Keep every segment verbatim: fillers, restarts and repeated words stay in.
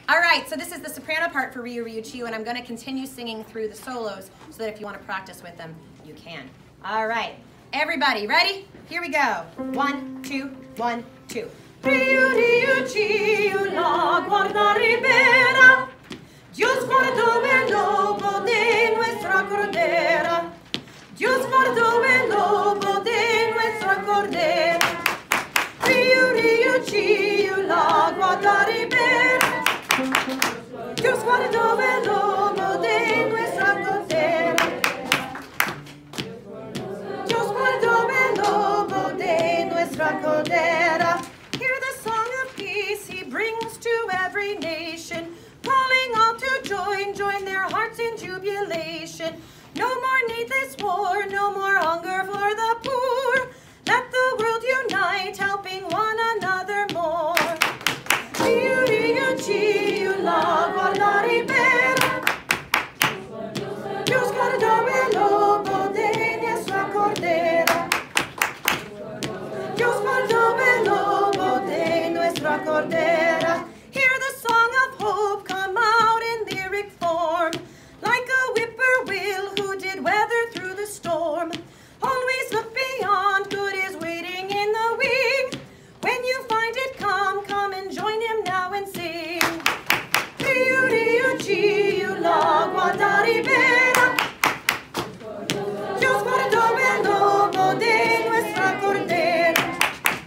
All right, so this is the soprano part for Ryu Ryu Chiyu, and I'm going to continue singing through the solos so that if you want to practice with them, you can. All right, everybody, ready? Here we go. One, two, one, two. Ryu Ryu Chiyu, la guarda ribera, Dios guardó el lobo de nuestra cordera, Dios guardó el lobo de nuestra cordera. Ryu Ryu Chiyu, la guarda ribera, Dios guardó el lobo de nuestra cordera. Dios guardó el lobo de nuestra cordera. Hear the song of peace he brings to every nation, calling all to join, join their hearts in jubilation. No more needless war, no more hunger for the poor. Let the world unite, helping one another more. Ryu Ryu Chiyu, la guarda ribera, Dios guardó el lobo de nuestra cordera. Dios guardó el lobo de nuestra cordera. Hear the song of hope come out in lyric form, like a whippoorwill who did weather through the storm. Always look beyond, good is waiting in the wing. When you find it, come, come and join him now and sing. Ryu Ryu Chiyu, la guarda ribera, Dios guardó el lobo de nuestra cordera.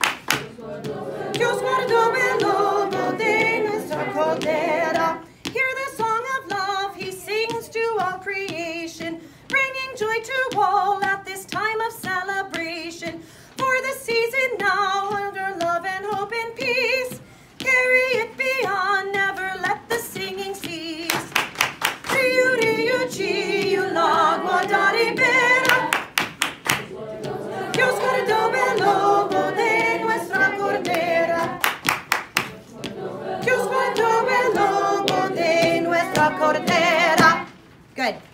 Dios guardó el lobo de nuestra cordera. Hear the song of love he sings to all creation, bringing joy to all at this time of celebration. For the season now, under love and hope and peace, carry it beyond, never let the singing cease. Ryu Ryu Chiyu, la guarda ribera, Dios guardó el lobo de nuestra cordera. Dios guardó el lobo de nuestra cordera. Good.